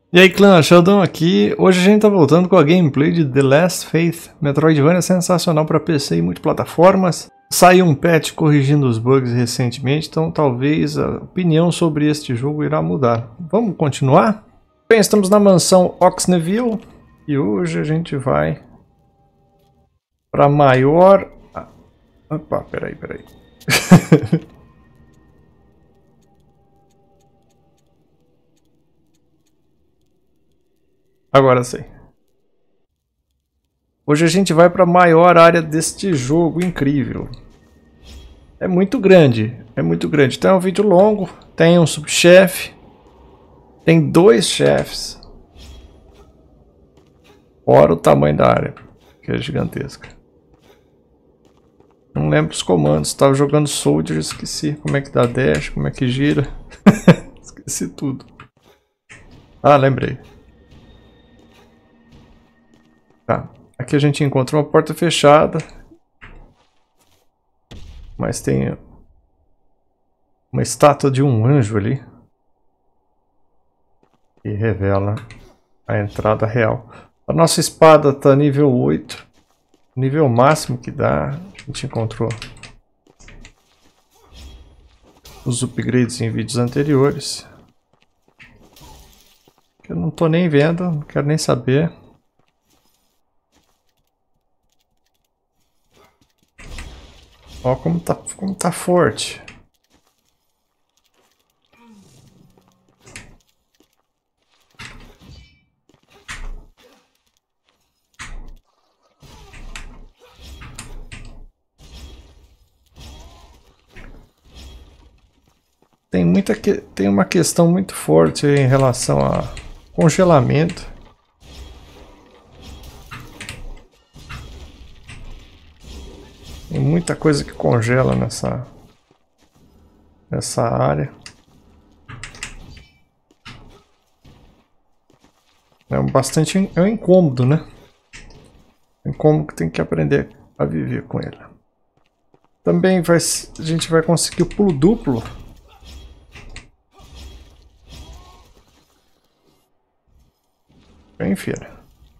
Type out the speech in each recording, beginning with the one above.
E aí, clã, Sheldon aqui. Hoje a gente tá voltando com a gameplay de The Last Faith. Metroidvania sensacional para PC e multiplataformas. Saiu um patch corrigindo os bugs recentemente, então talvez a opinião sobre este jogo irá mudar. Vamos continuar? Bem, estamos na mansão Oxneville e hoje a gente vai para maior... Opa, peraí. Agora sim. Hoje a gente vai para a maior área deste jogo incrível. É muito grande. Então é um vídeo longo, tem um subchefe, tem 2 chefes. Fora o tamanho da área, que é gigantesca. Não lembro os comandos, estava jogando Soldier, esqueci como é que dá dash, como é que gira. Esqueci tudo. Ah, lembrei. Tá, aqui a gente encontra uma porta fechada. Mas tem uma estátua de um anjo ali. Que revela a entrada real. A nossa espada está nível 8. Nível máximo que dá. A gente encontrou os upgrades em vídeos anteriores. Eu não estou nem vendo, não quero nem saber. Ó como tá forte. Tem uma questão muito forte em relação a congelamento. Tem muita coisa que congela nessa área. É um incômodo, né? É um incômodo que tem que aprender a viver com ele. Também a gente vai conseguir o pulo duplo. Bem, filha.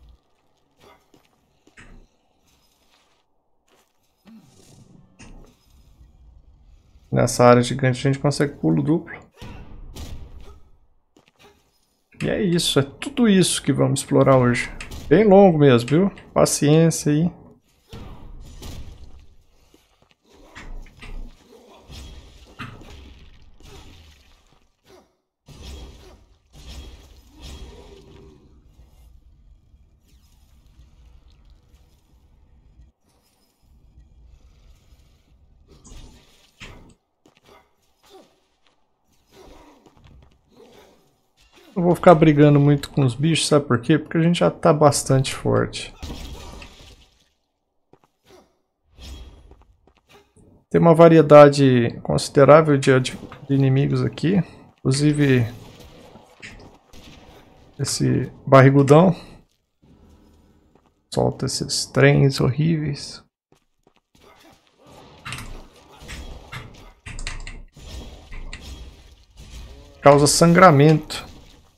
Nessa área gigante a gente consegue pulo duplo. E é isso, é tudo isso que vamos explorar hoje. Bem longo mesmo, viu? Paciência aí. Não vou ficar brigando muito com os bichos, sabe por quê? Porque a gente já tá bastante forte. Tem uma variedade considerável de inimigos aqui. Inclusive esse barrigudão. Solta esses trens horríveis. Causa sangramento.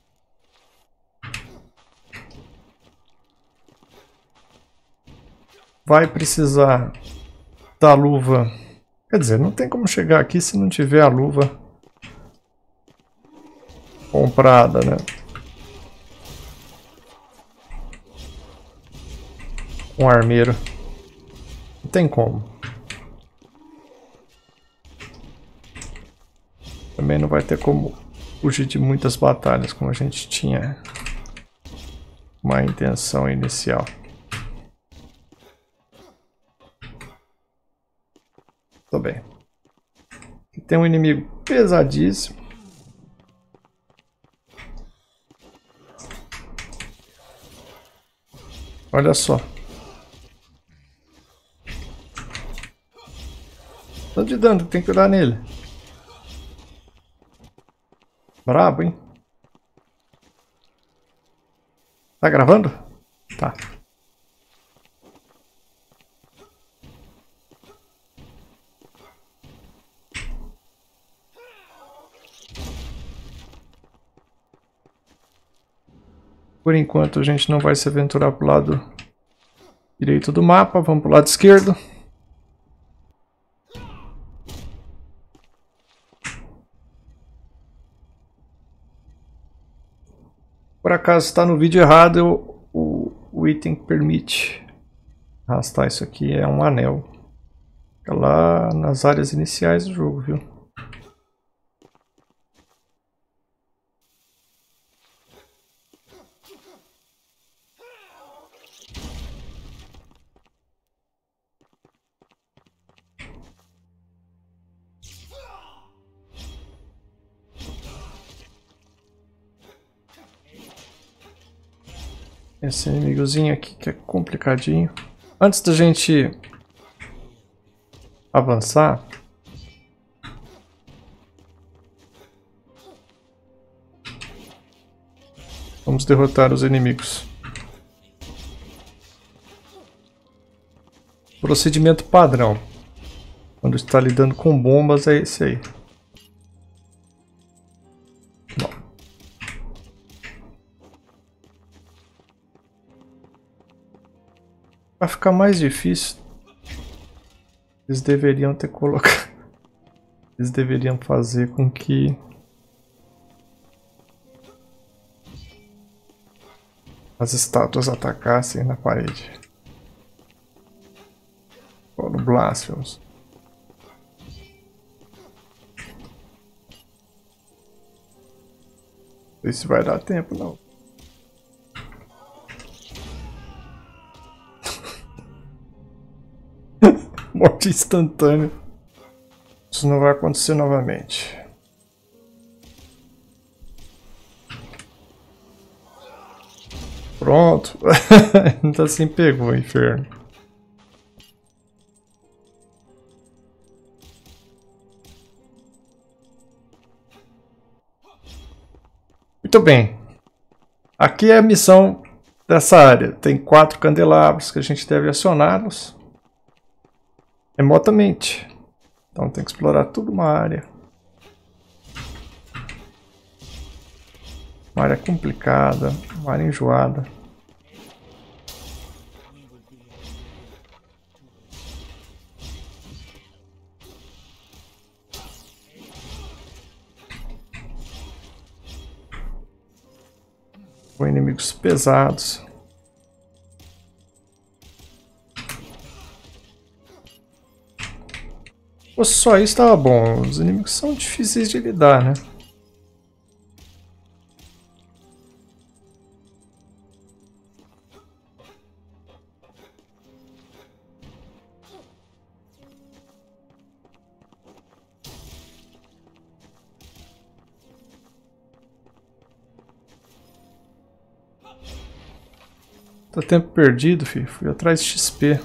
Vai precisar da luva. Quer dizer, não tem como chegar aqui se não tiver a luva comprada, né? Com armeiro. Não tem como. Também não vai ter como fugir de muitas batalhas como a gente tinha uma intenção inicial. Tô bem. Aqui tem um inimigo pesadíssimo. Olha só. Tanto de dano que tem que dar nele. Brabo, hein? Tá gravando? Tá. Por enquanto a gente não vai se aventurar pro lado direito do mapa, vamos pro lado esquerdo. Por acaso está no vídeo errado, o item que permite arrastar isso aqui é um anel. Fica lá nas áreas iniciais do jogo, viu? Esse inimigozinho aqui que é complicadinho. Antes da gente avançar, vamos derrotar os inimigos. Procedimento padrão. Quando está lidando com bombas é esse aí. Bom. Para ficar mais difícil, eles deveriam ter colocado. Eles deveriam fazer com que as estátuas atacassem na parede. No Blasphemous. Não sei se vai dar tempo, não. Morte instantânea. Isso não vai acontecer novamente. Pronto. Ainda assim pegou, inferno. Muito bem. Aqui é a missão dessa área. Tem 4 candelabros que a gente deve acioná-los remotamente. Então tem que explorar toda uma área. Uma área complicada, uma área enjoada. Com inimigos pesados. Fosse só isso estava bom. Os inimigos são difíceis de lidar, né? Tá tempo perdido, filho. Fui atrás de XP.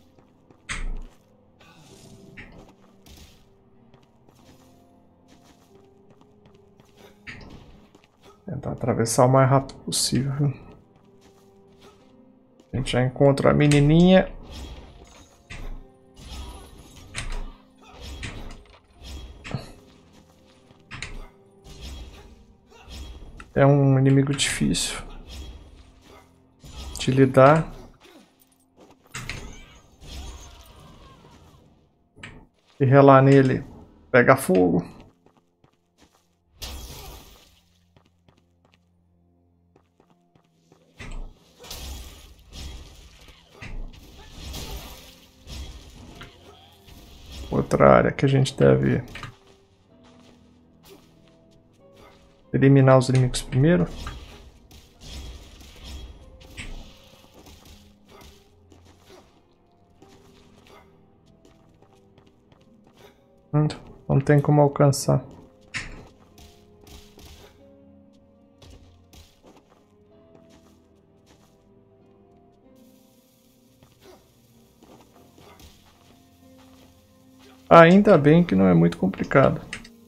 Tentar atravessar o mais rápido possível, viu? A gente já encontra a menininha. É um inimigo difícil de lidar. E relar nele pega fogo. Outra área que a gente deve eliminar os inimigos primeiro. Não tem como alcançar. Ainda bem que não é muito complicado.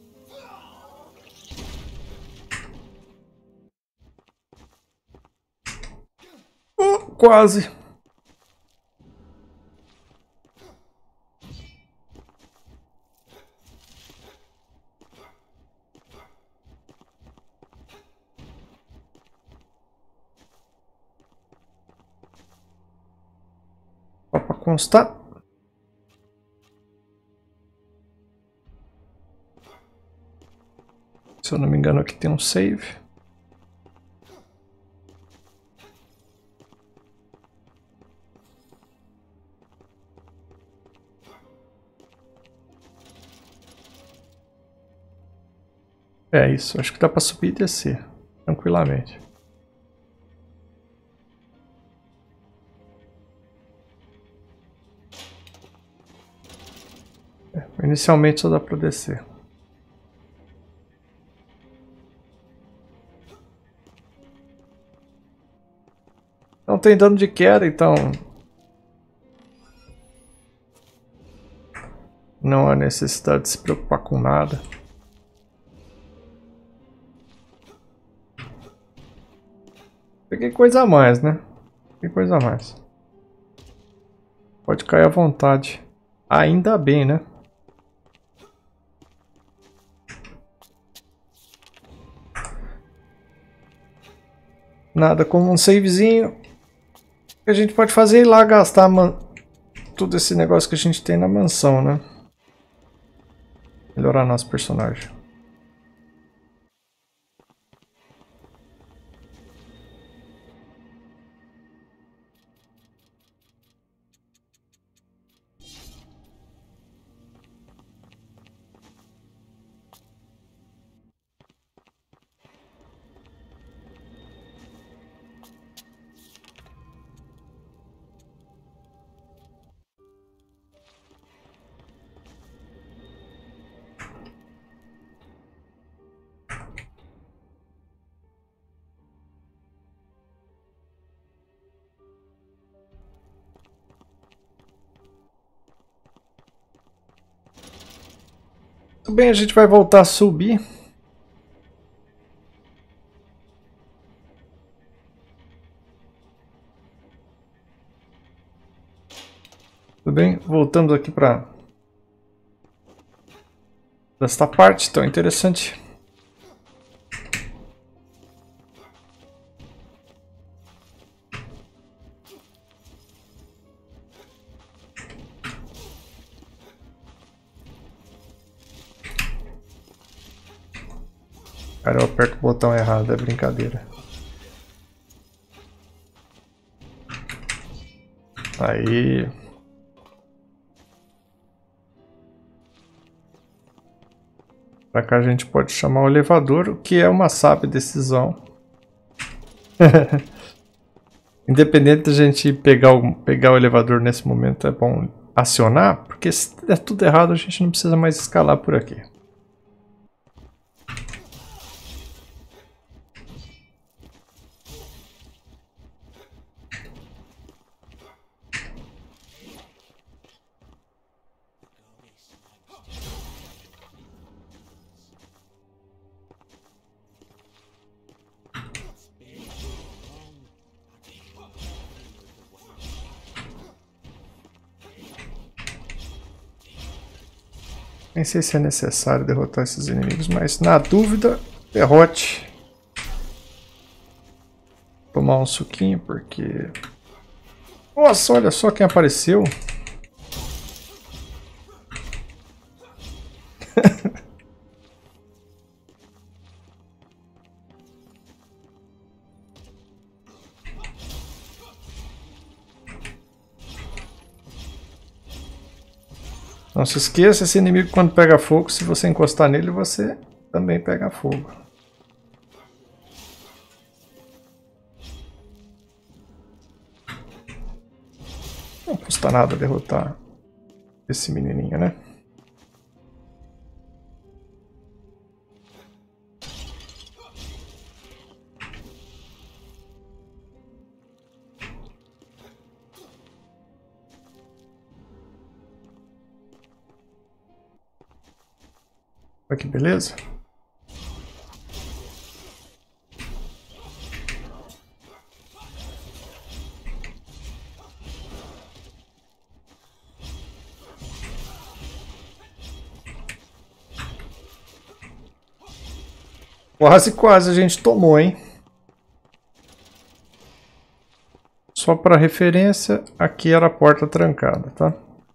Quase. constar. Se eu não me engano, aqui tem um save. É isso, acho que dá pra subir e descer tranquilamente. Inicialmente só dá pra descer. Não tem dano de queda, então não há necessidade de se preocupar com nada. Peguei coisa a mais, né? Peguei coisa a mais. Pode cair à vontade. Ainda bem, né? Nada como um savezinho que a gente pode fazer ir lá gastar tudo esse negócio que a gente tem na mansão, né? Melhorar nosso personagem. Tudo bem, a gente vai voltar a subir. Tudo bem? Voltamos aqui para esta parte tão interessante. Cara, eu aperto o botão errado, é brincadeira. Aí. Pra cá a gente pode chamar o elevador, o que é uma sábia decisão. Independente da gente pegar o elevador nesse momento, é bom acionar, porque se der tudo errado a gente não precisa mais escalar por aqui. Nem sei se é necessário derrotar esses inimigos, mas na dúvida, derrote. Tomar um suquinho, porque... Nossa, olha só quem apareceu. Não se esqueça, esse inimigo quando pega fogo, se você encostar nele, você também pega fogo. Não custa nada derrotar esse menininho, né? Olha que beleza. Quase, quase a gente tomou, hein? Só para referência, aqui era a porta trancada, tá?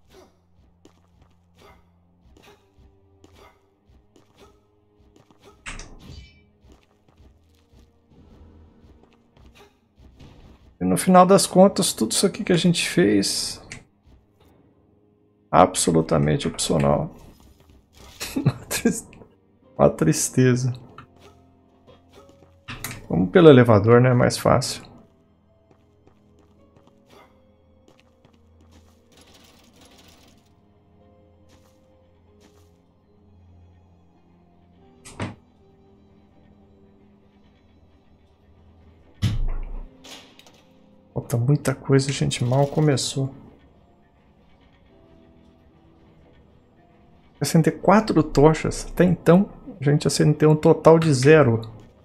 E no final das contas, tudo isso aqui que a gente fez, absolutamente opcional. Uma tristeza. Vamos pelo elevador, né? Mais fácil. Falta muita coisa, a gente mal começou. Acender 4 tochas. Até então, a gente acendeu um total de 0.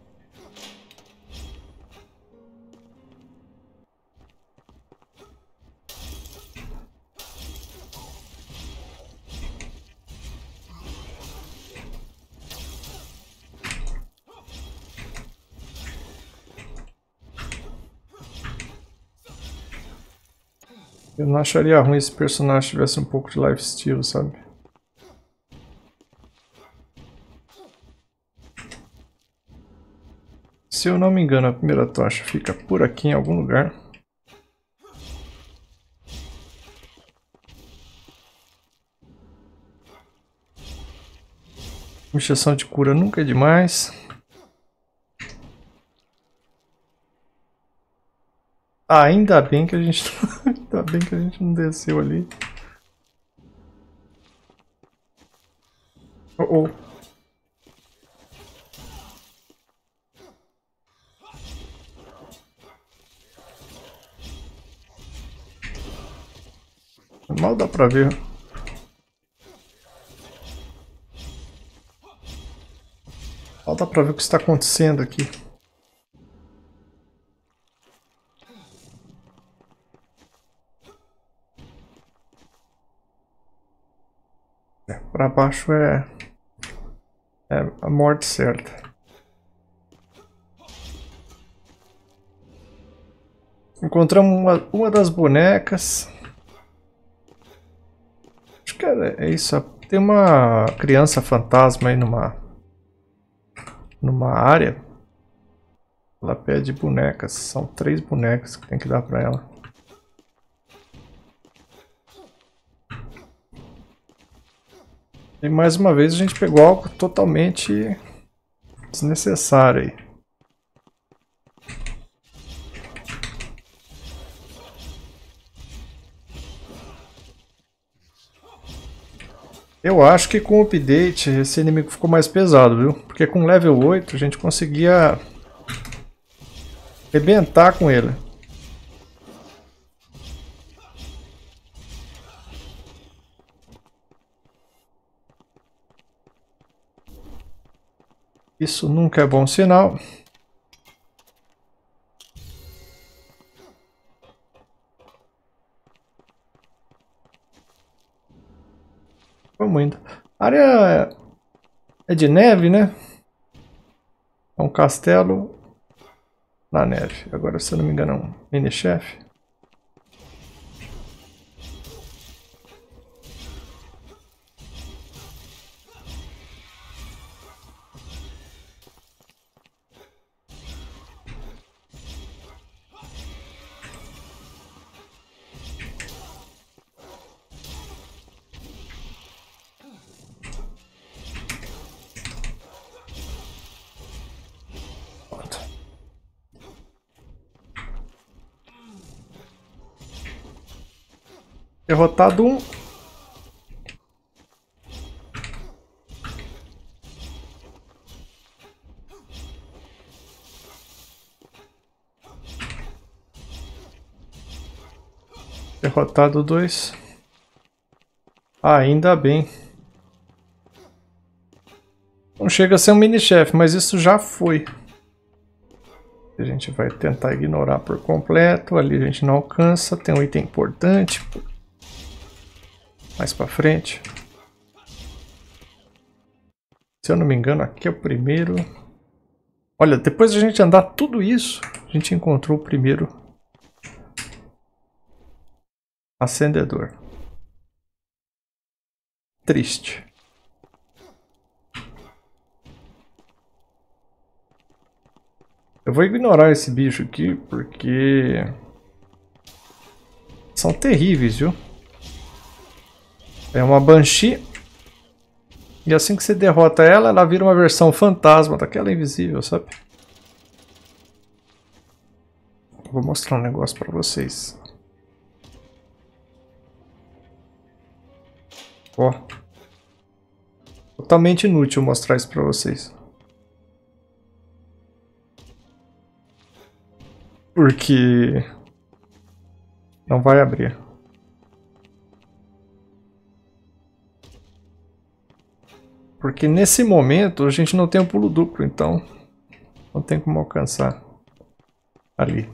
Eu não acharia ruim se o personagem tivesse um pouco de lifesteal, sabe? Se eu não me engano, a primeira tocha fica por aqui em algum lugar. Injeção de cura nunca é demais. Ah, ainda bem que a gente ainda bem que a gente não desceu ali. Oh, oh. Mal dá pra ver. Mal dá pra ver o que está acontecendo aqui. Pra baixo é a morte certa. Encontramos uma das bonecas. Acho que é isso. Tem uma criança fantasma aí numa área. Ela pede bonecas. São 3 bonecas que tem que dar pra ela. E mais uma vez a gente pegou algo totalmente desnecessário aí. Eu acho que com o update esse inimigo ficou mais pesado, viu? Porque com level 8 a gente conseguia arrebentar com ele. Isso nunca é bom sinal. Vamos indo. A área é de neve, né? É um castelo na neve. Agora, se eu não me engano, é um mini-chefe. Derrotado um. Derrotado 2. Ainda bem. Não chega a ser um mini-chefe, mas isso já foi. A gente vai tentar ignorar por completo. Ali a gente não alcança. Tem um item importante. Mais pra frente. Se eu não me engano, aqui é o primeiro. Olha, depois de a gente andar tudo isso, a gente encontrou o primeiro Acendedor. Triste. Eu vou ignorar esse bicho aqui porque são terríveis, viu? É uma Banshee. E assim que você derrota ela, ela vira uma versão fantasma daquela invisível, sabe? Vou mostrar um negócio pra vocês. Ó. Totalmente inútil mostrar isso pra vocês. Porque não vai abrir. Porque nesse momento a gente não tem um pulo duplo, então não tem como alcançar ali.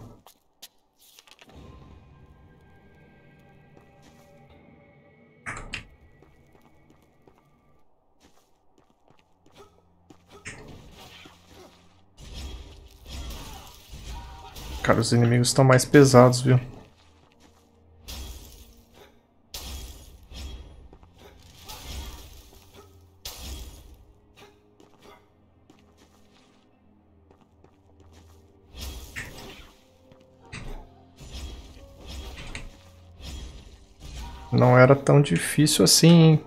Cara, os inimigos estão mais pesados, viu? Não era tão difícil assim, hein?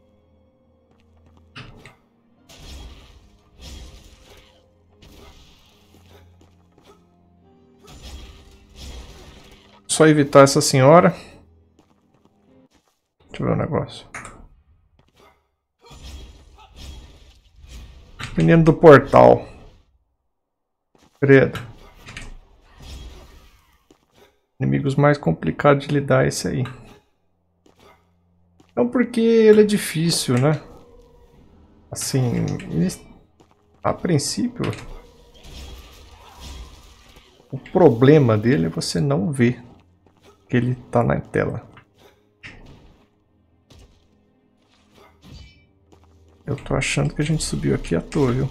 Só evitar essa senhora. Deixa eu ver o negócio. Menino do portal. Credo. Inimigos mais complicados de lidar é esse aí. Não porque ele é difícil, né? Assim, a princípio, o problema dele é você não ver que ele tá na tela. Eu tô achando que a gente subiu aqui à toa, viu?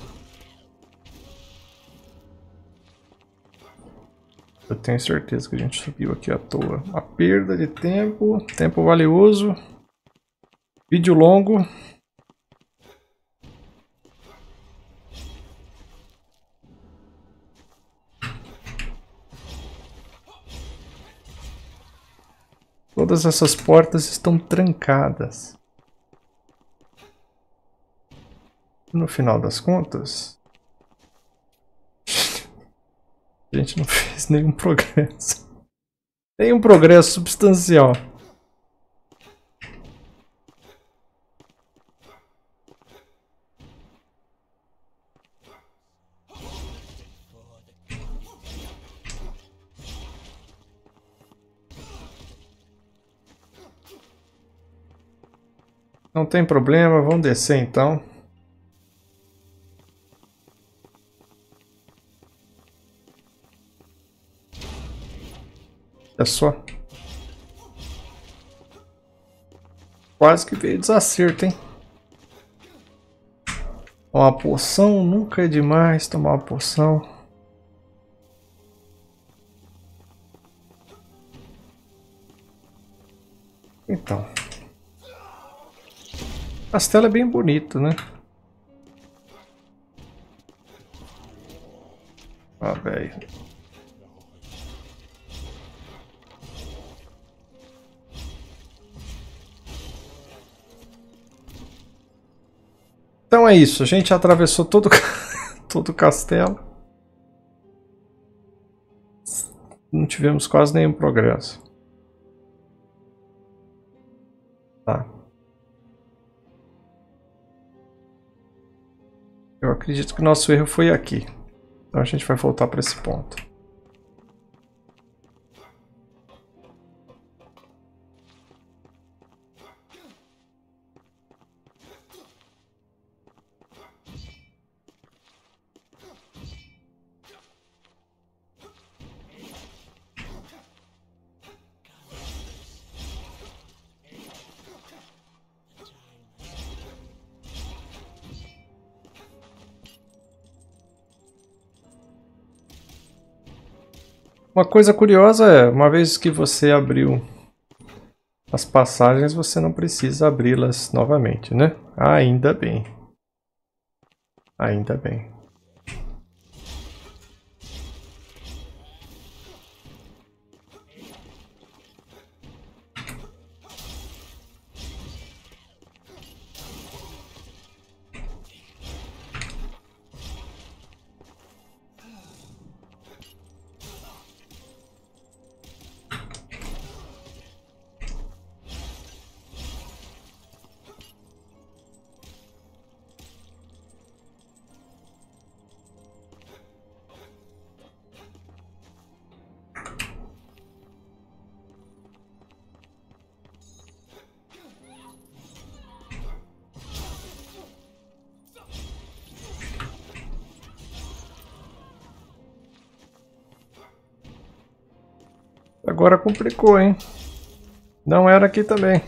Eu tenho certeza que a gente subiu aqui à toa. Uma perda de tempo, tempo valioso, vídeo longo. Todas essas portas estão trancadas. No final das contas, a gente não fez nenhum progresso. Nenhum progresso substancial. Não tem problema, vamos descer então. Olha só. Quase que veio desacerto, hein? Uma poção nunca é demais tomar uma poção. Então. O castelo é bem bonito, né? Ah, velho. Então é isso, a gente atravessou todo, todo o castelo. Não tivemos quase nenhum progresso. Tá. Eu acredito que o nosso erro foi aqui. Então a gente vai voltar para esse ponto. Uma coisa curiosa é, uma vez que você abriu as passagens você não precisa abri-las novamente, né? Ainda bem. Ainda bem. Agora complicou, hein? Não era aqui também.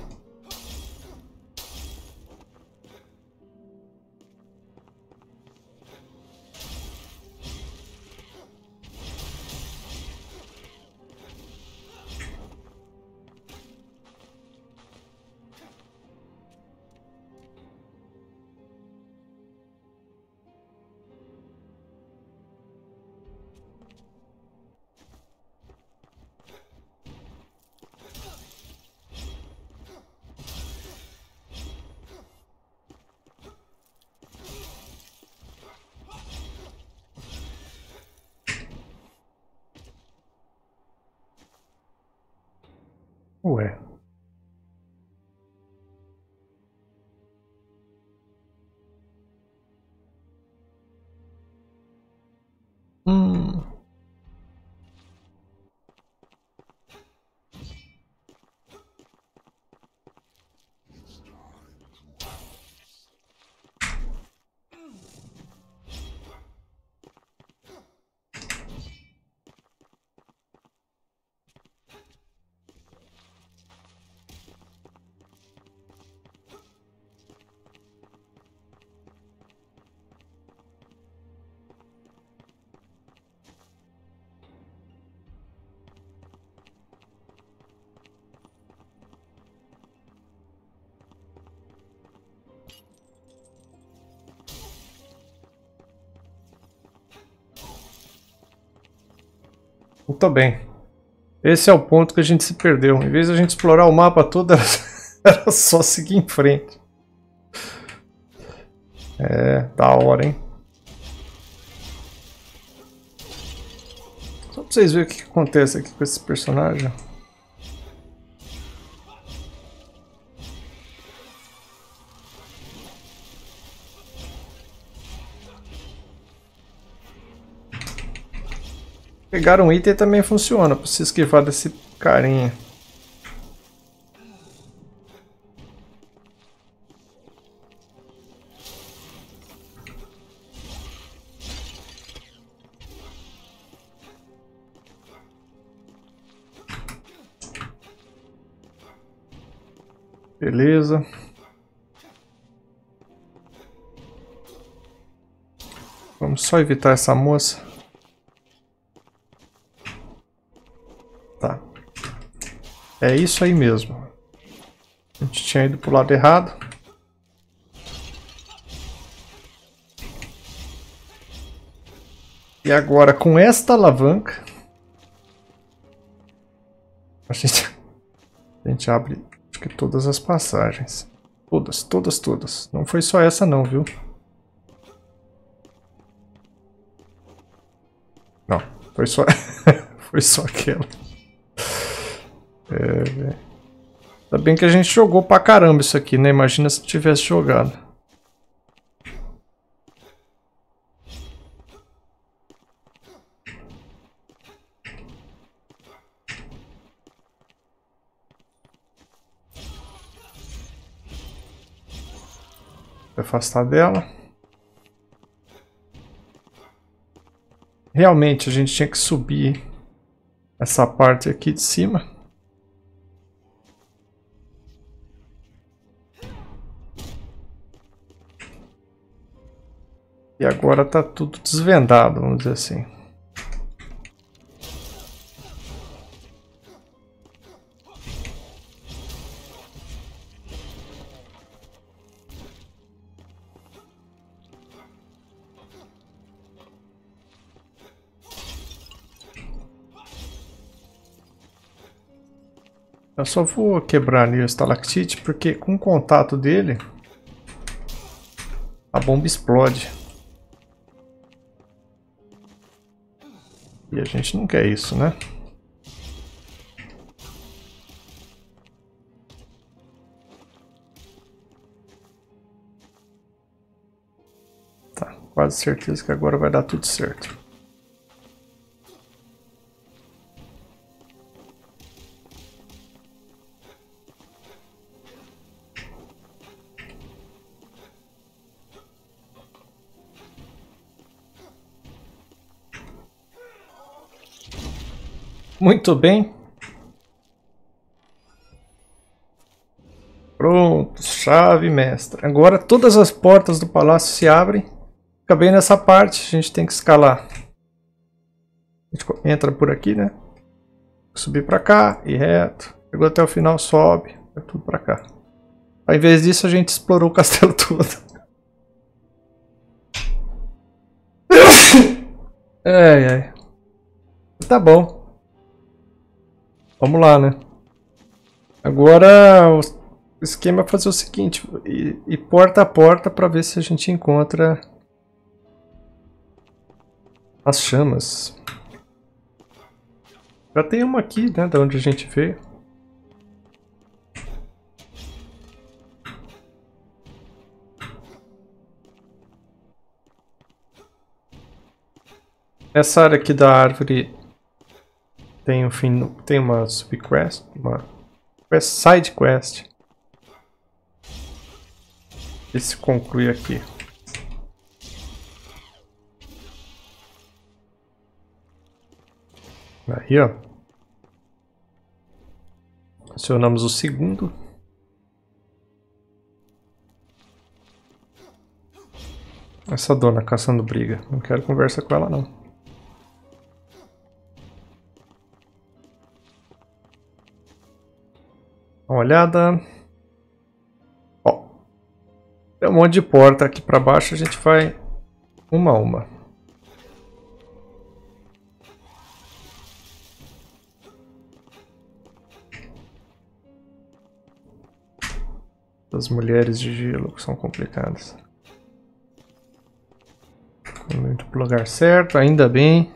Ué. Hum. Muito bem. Esse é o ponto que a gente se perdeu. Em vez de a gente explorar o mapa todo, era só seguir em frente. É, da hora, hein? Só pra vocês verem o que acontece aqui com esse personagem. Pegar um item também funciona, pra se esquivar desse carinha. Beleza. Vamos só evitar essa moça. Tá. É isso aí mesmo. A gente tinha ido pro lado errado. E agora com esta alavanca a gente abre acho que todas as passagens. Todas, todas, todas. Não foi só essa não, viu? Não, foi só foi só aquela. Ainda bem que a gente jogou pra caramba isso aqui, né? Imagina se tivesse jogado. Vou afastar dela. Realmente a gente tinha que subir essa parte aqui de cima. E agora tá tudo desvendado, vamos dizer assim. Eu só vou quebrar ali o estalactite, porque com o contato dele, a bomba explode. E a gente não quer isso, né? Tá, quase certeza que agora vai dar tudo certo. Muito bem. Pronto, chave mestra. Agora todas as portas do palácio se abrem. Fica bem nessa parte, a gente tem que escalar. A gente entra por aqui, né? Subir pra cá e reto. Chegou até o final, sobe. Vai tudo pra cá. Ao invés disso, a gente explorou o castelo todo. Ai, ai. Tá bom. Vamos lá, né? Agora o esquema é fazer o seguinte. Ir porta a porta pra ver se a gente encontra as chamas. Já tem uma aqui, né? Da onde a gente veio. Essa área aqui da árvore tem um fim, tem uma subquest, uma side quest. E se conclui aqui. Aí, ó. Acionamos o segundo. Essa dona caçando briga. Não quero conversa com ela, não. Dá uma olhada. Ó. Tem um monte de porta aqui pra baixo. A gente vai uma a uma. As mulheres de gelo que são complicadas. Muito pro lugar certo, ainda bem.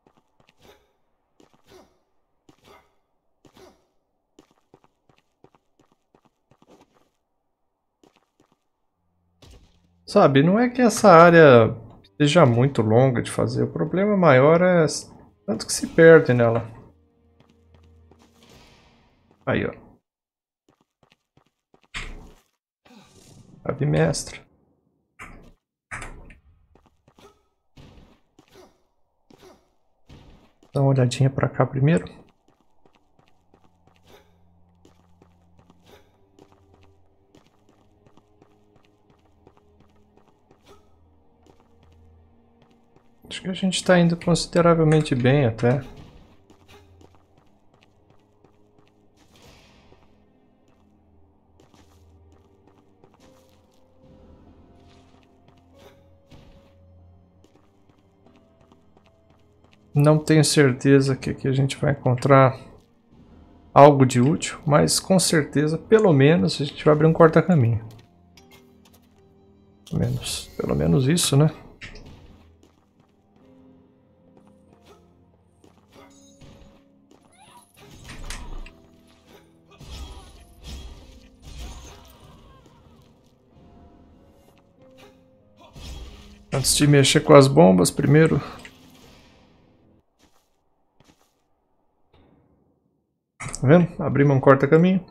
Sabe, não é que essa área seja muito longa de fazer. O problema maior é tanto que se perde nela. Aí, ó. Chave mestra. Dá uma olhadinha pra cá primeiro. Acho que a gente está indo consideravelmente bem até. Não tenho certeza que aqui a gente vai encontrar algo de útil, mas com certeza, pelo menos, a gente vai abrir um corta-caminho. Pelo menos isso, né? Antes de mexer com as bombas, primeiro... Tá vendo? Abrimos um corta-caminho.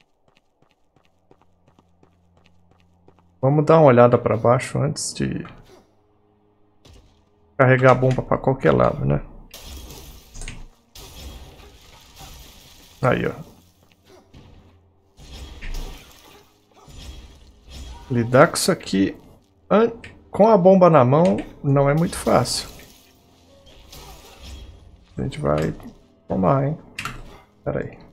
Vamos dar uma olhada para baixo antes de carregar a bomba para qualquer lado, né? Aí, ó. Lidar com isso aqui com a bomba na mão não é muito fácil. A gente vai tomar, hein? Pera aí.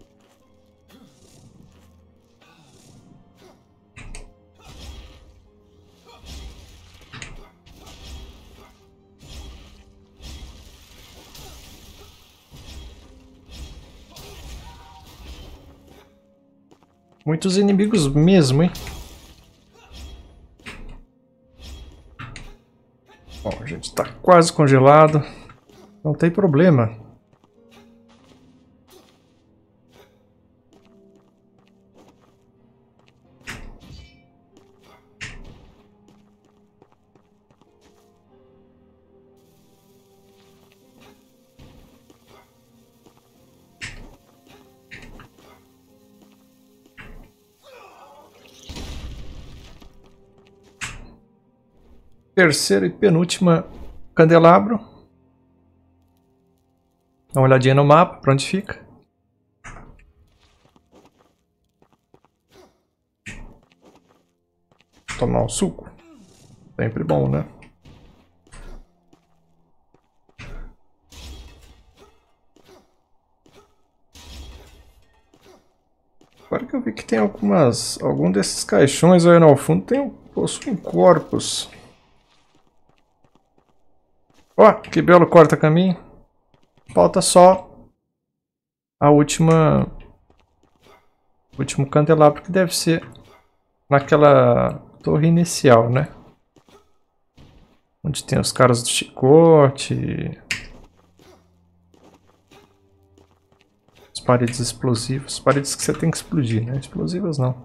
Muitos inimigos mesmo, hein? Bom, a gente tá quase congelado. Não tem problema. Terceira e penúltima candelabro. Dá uma olhadinha no mapa, pra onde fica. Tomar um suco. Sempre bom, né? Agora que eu vi que tem algum desses caixões aí no fundo possuem corpos. Ó, que belo corta-caminho. Falta só a o último candelabro, que deve ser naquela torre inicial, né? Onde tem os caras do chicote. As paredes explosivas. Paredes que você tem que explodir, né? Explosivas não.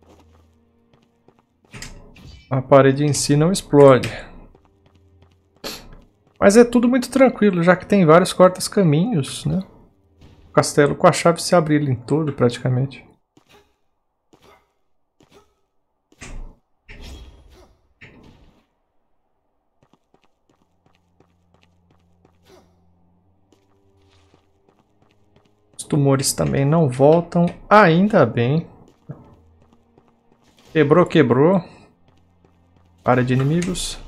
A parede em si não explode. Mas é tudo muito tranquilo, já que tem vários cortas-caminhos, né? O castelo com a chave se abre ele em todo, praticamente. Os tumores também não voltam, ainda bem. Quebrou, quebrou. Área de inimigos.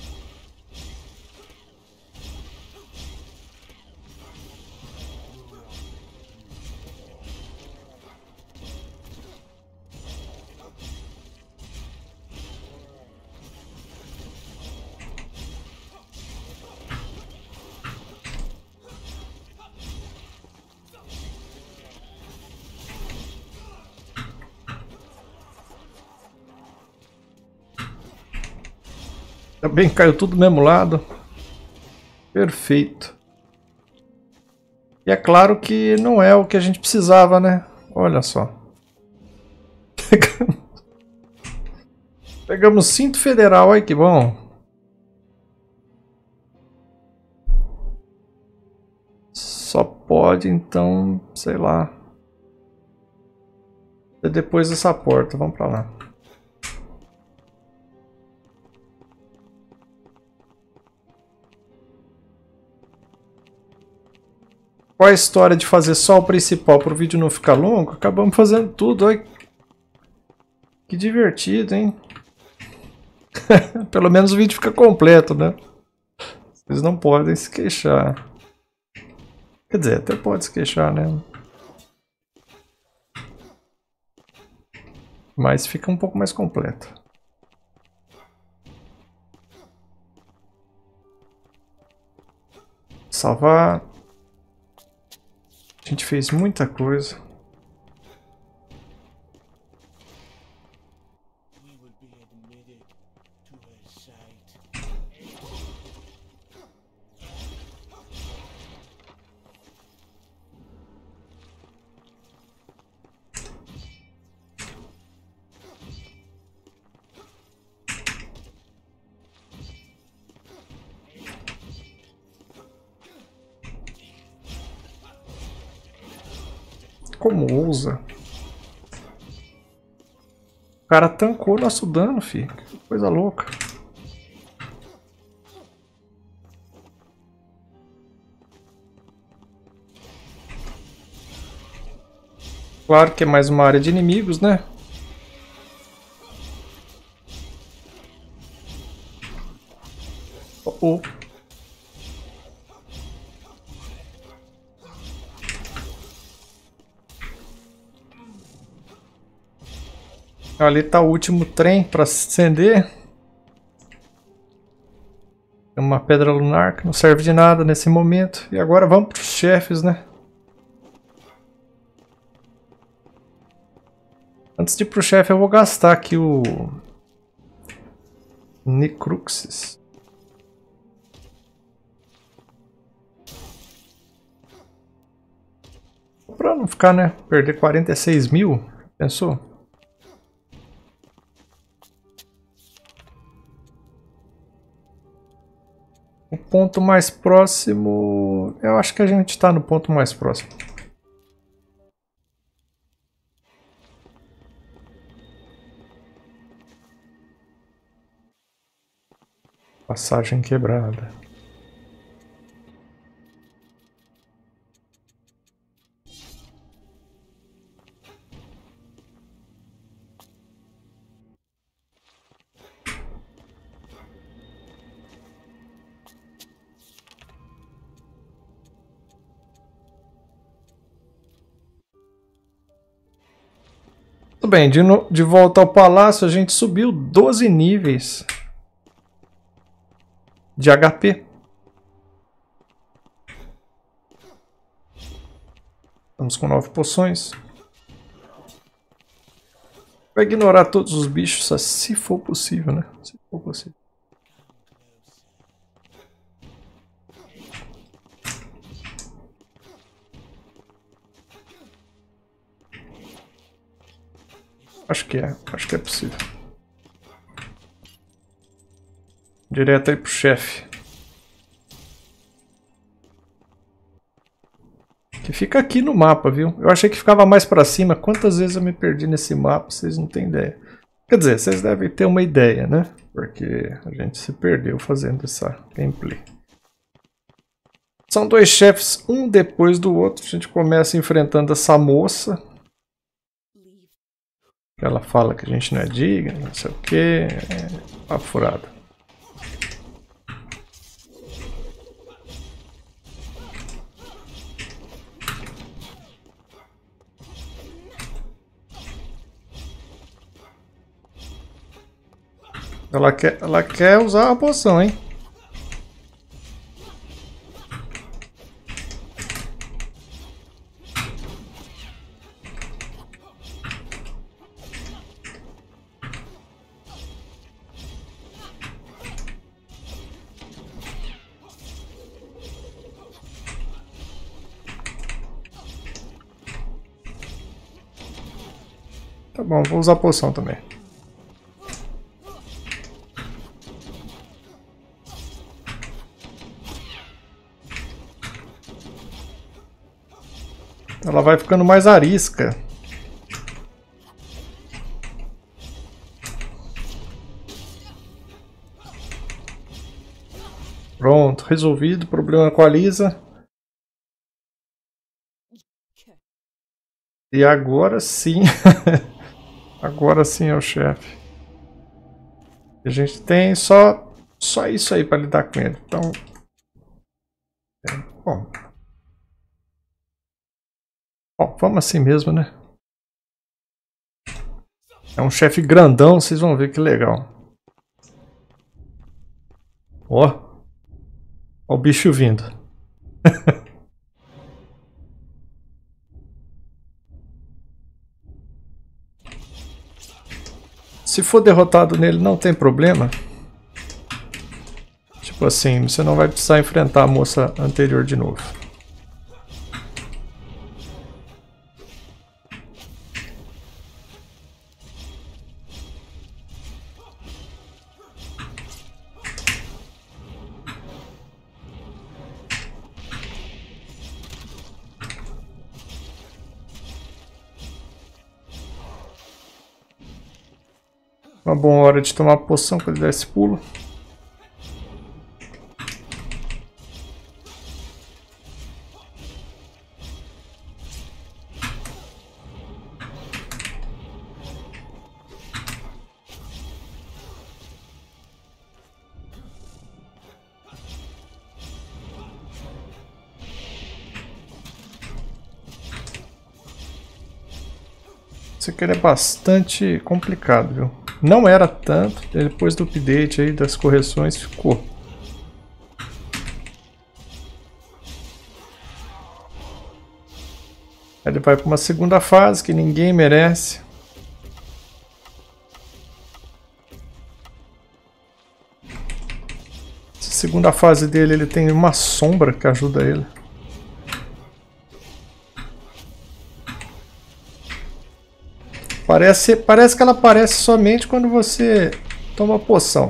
Também caiu tudo do mesmo lado. Perfeito. E é claro que não é o que a gente precisava, né? Olha só. Pegamos cinto federal, ai que bom. Só pode então, sei lá. Depois dessa porta, vamos pra lá. Qual a história de fazer só o principal para o vídeo não ficar longo? Acabamos fazendo tudo. Olha. Que divertido, hein? Pelo menos o vídeo fica completo, né? Vocês não podem se queixar. Quer dizer, até pode se queixar, né? Mas fica um pouco mais completo. Salvar. A gente fez muita coisa. Como ousa? O cara tancou nosso dano, filho. Que coisa louca. Claro que é mais uma área de inimigos, né? Oh. Ali tá o último trem para acender. Tem uma pedra lunar que não serve de nada nesse momento. E agora vamos para os chefes, né? Antes de ir pro chefe, eu vou gastar aqui o Necruxis. Pra não ficar, né? Perder 46 mil. Pensou? O ponto mais próximo... Eu acho que a gente tá no ponto mais próximo. Passagem quebrada. Tudo bem, de volta ao palácio, a gente subiu 12 níveis de HP. Estamos com 9 poções. Vai ignorar todos os bichos, se for possível, né? Se for possível. Acho que é possível. Direto aí pro chefe. Que fica aqui no mapa, viu? Eu achei que ficava mais pra cima. Quantas vezes eu me perdi nesse mapa, vocês não têm ideia. Quer dizer, vocês devem ter uma ideia, né? Porque a gente se perdeu fazendo essa gameplay. São dois chefes, um depois do outro. A gente começa enfrentando essa moça. Ela fala que a gente não é digno, não sei o que. É papo furado. Ela quer usar a poção, hein? Tá bom, vou usar a poção também. Ela vai ficando mais arisca. Pronto, resolvido o problema com a Lisa. E agora sim. Agora sim é o chefe. A gente tem só isso aí para lidar com ele. Então. Bom. Bom, vamos assim mesmo, né? É um chefe grandão, vocês vão ver que legal. Ó. Ó o bicho vindo. Se for derrotado nele, não tem problema. Tipo assim, você não vai precisar enfrentar a moça anterior de novo. Uma boa hora de tomar poção quando ele der esse pulo. Isso aqui é bastante complicado, viu? Não era tanto, depois do update aí das correções ficou. Ele vai para uma segunda fase que ninguém merece. segunda fase dele ele tem uma sombra que ajuda ele. Parece que ela aparece somente quando você toma poção.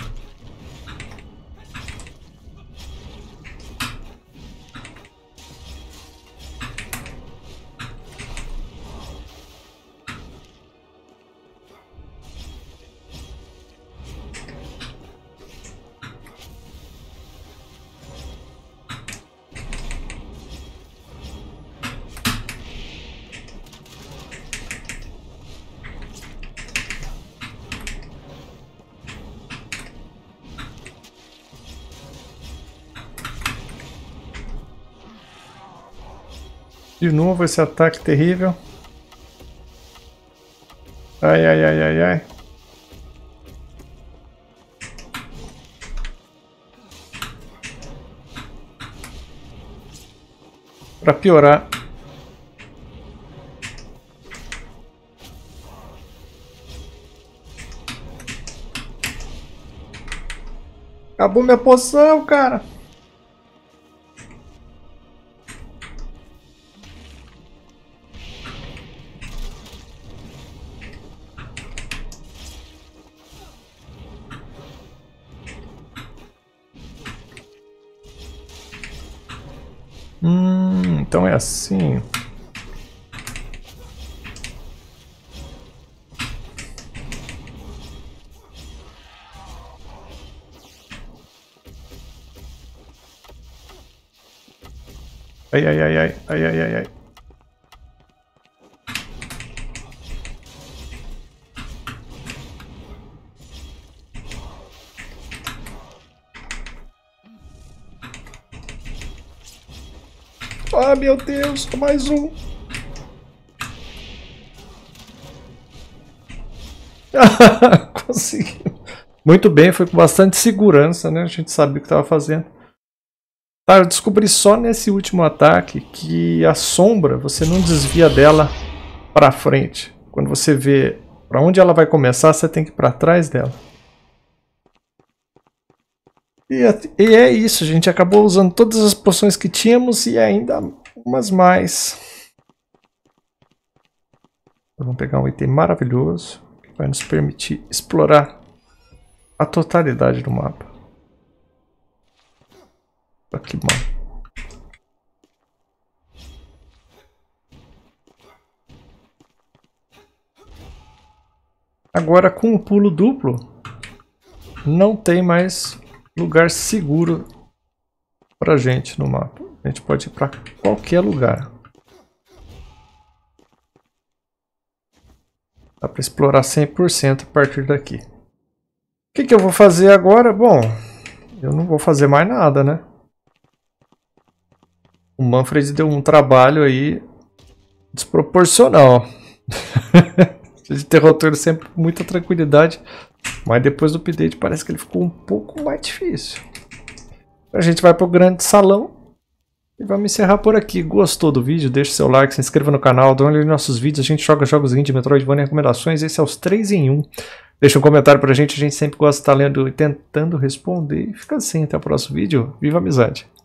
De novo esse ataque terrível. Ai, ai, ai, ai, ai. Pra piorar. Acabou minha poção, cara. Então é assim. Ai, ai, ai, ai, ai, ai, ai, ai. Ah, meu Deus, mais um. Consegui. Muito bem, foi com bastante segurança, né? A gente sabia o que estava fazendo. Tá, eu descobri só nesse último ataque que a sombra, você não desvia dela para frente. Quando você vê para onde ela vai começar, você tem que ir para trás dela. E é isso, a gente acabou usando todas as poções que tínhamos e ainda umas mais. Vamos pegar um item maravilhoso que vai nos permitir explorar a totalidade do mapa. Aqui, mano. Agora com o pulo duplo, não tem mais lugar seguro pra gente no mapa. A gente pode ir pra qualquer lugar. Dá pra explorar 100% a partir daqui. O que eu vou fazer agora? Bom, eu não vou fazer mais nada, né? O Manfred deu um trabalho aí desproporcional. De interrotor sempre com muita tranquilidade, mas depois do update parece que ele ficou um pouco mais difícil. A gente vai pro grande salão e vamos encerrar por aqui. Gostou do vídeo? Deixe seu like, se inscreva no canal, dá uma olhada nos nossos vídeos. A gente joga jogos indie, Metroidvania e recomendações. Esse é os 3 em 1. Deixa um comentário pra gente, a gente sempre gosta de estar lendo e tentando responder. Fica assim, até o próximo vídeo. Viva a amizade!